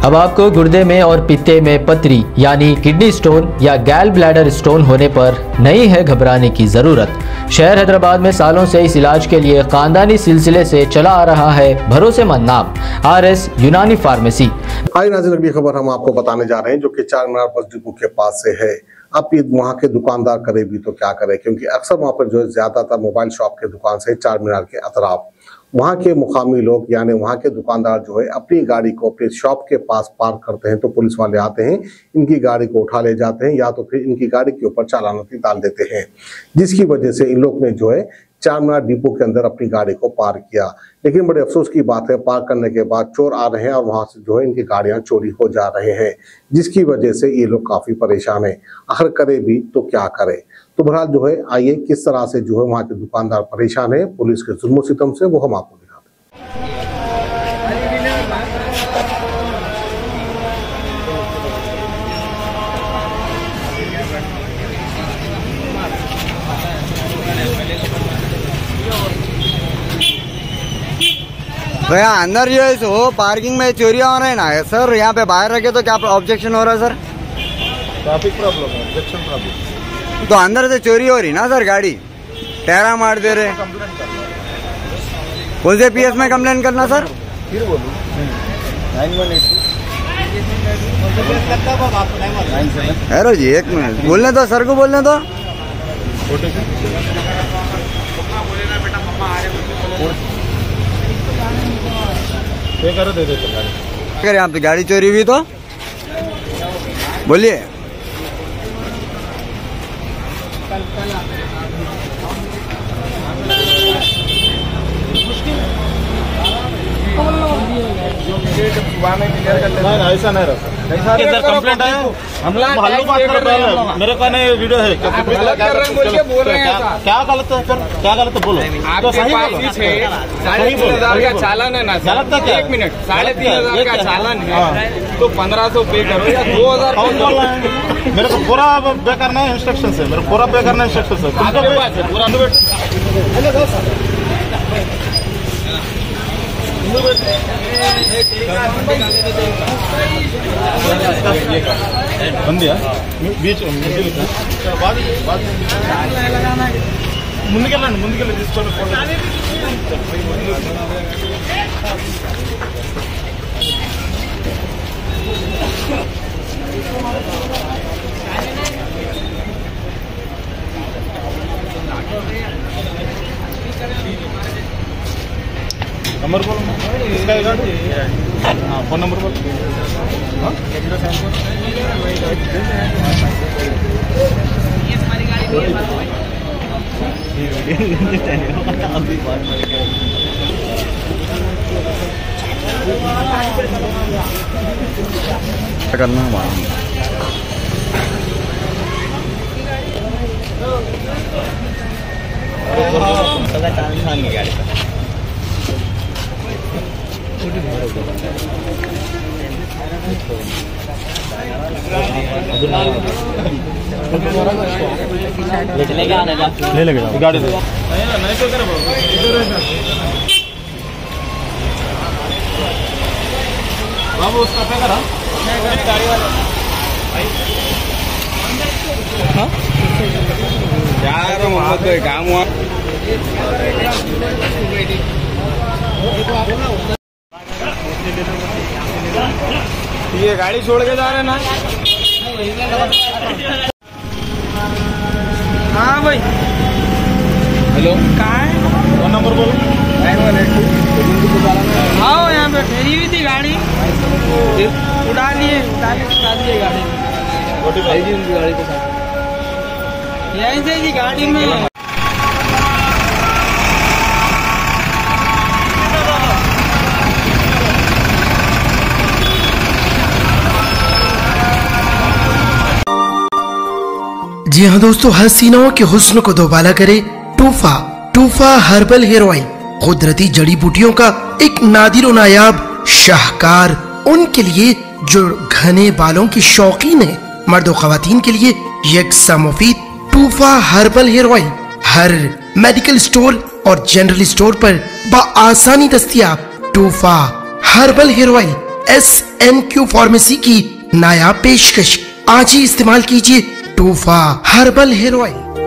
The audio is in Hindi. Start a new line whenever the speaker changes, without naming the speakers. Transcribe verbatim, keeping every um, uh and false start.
अब आपको गुर्दे में और पित्ते में पथरी यानी किडनी स्टोन या गैल ब्लैडर स्टोन होने पर नहीं है घबराने की जरूरत। शहर हैदराबाद में सालों से इस इलाज के लिए खानदानी सिलसिले से चला आ रहा है भरोसेमंद नाम आर एस यूनानी फार्मेसी।
आज नाज़रीन अगली खबर हम आपको बताने जा रहे हैं जो कि चार मीनार बस डिपो के पास से है। अब ये वहाँ के दुकानदार करे भी तो क्या करे, क्योंकि अक्सर वहाँ पर जो है ज्यादातर मोबाइल शॉप के दुकान से चार मीनार के अतराफ वहाँ के मुकामी लोग यानी वहाँ के दुकानदार जो है अपनी गाड़ी को अपने शॉप के पास पार्क करते हैं तो पुलिस वाले आते हैं, इनकी गाड़ी को उठा ले जाते हैं या तो फिर इनकी गाड़ी के ऊपर चालान डाल देते हैं, जिसकी वजह से इन लोग ने जो है चार मीनार डिपो के अंदर अपनी गाड़ी को पार्क किया। लेकिन बड़े अफसोस की बात है, पार्क करने के बाद चोर आ रहे हैं और वहां से जो है इनकी गाड़ियां चोरी हो जा रहे हैं, जिसकी वजह से ये लोग काफी परेशान हैं। आखिर करे भी तो क्या करे। तो बहरहाल जो है आइए किस तरह से जो है वहाँ के दुकानदार परेशान है पुलिस के जुल्म सितम से, वो हम आपको दिखाते हैं।
तो यहाँ अंदर जो है सो पार्किंग में चोरियां हो रहे हैं ना सर, यहाँ पे बाहर रखे तो क्या ऑब्जेक्शन हो रहा है सर?
ट्रैफिक प्रॉब्लम है, ऑब्जेक्शन प्रॉब्लम।
तो अंदर से चोरी हो रही ना सर, गाड़ी टहरा मार दे रहे। कौन से पीएस में कंप्लेन करना सर?
फिर बोलूं नाइन वन एट
अरे जी एक मिनट बोलने दो सर को, बोलने दो।
करो दे दे
अगर यहाँ पे गाड़ी चोरी हुई तो बोलिए।
ऐसा नहीं रहा इधर कंप्लेंट आया, हम लोग भालू बात कर रहे हैं, मेरे पास नहीं वीडियो है। क्या गलत है सर, क्या गलत है बोलो।
आपके पास साढ़े तीन हजार का चालान है ना सर, एक मिनट साढ़े तीन हजार का चालान है तो पंद्रह सौ पे करो या दो हजार
बोल रहे हैं। मेरे को पूरा पे करना है इंस्ट्रक्शन से, मेरे पूरा पे करना है इंस्ट्रक्शन से। आपके पास है पूरा बंदिया बीच ముందుకెళ్ళండి ముందుకెళ్ళి తీసుకోండి ఫోటో। नंबर बोलो इसका एक हाँ फोन नंबर बोलो।
करना गाड़ी
ले लेगा गाड़ी दे नहीं तो कर बाबू उसका पे करा गाड़ी वाला हाँ
यार मोहम्मद भाई काम हुआ।
ये गाड़ी छोड़ के जा रहे ना। हाँ भाई
हेलो
कहाँ है?
फोन नंबर बोलो।
Nine one eight two. आओ यहाँ पे ठहरी हुई थी गाड़ी, उड़ा लिए उड़ा के उड़ा दिए गाड़ी उनकी गाड़ी के साथ यहीं से जी गाड़ी में।
जी हाँ दोस्तों, हसीनाओं के हुस्न को दोबाला करे Tufa. Tufa herbal hair oil कुदरती जड़ी बूटियों का एक नादिर और नायाब शाहकार उनके लिए जो घने बालों की शौकीन है। मर्द और खवातीन के लिए यकसा मुफीद टूफा हर्बल हेयर ऑयल हर मेडिकल स्टोर और जनरल स्टोर पर बआसानी दस्तयाब। Tufa herbal hair oil S N Q pharmacy की नायाब पेशकश। आज ही इस्तेमाल कीजिए टूफा हर्बल हेयर ऑयल।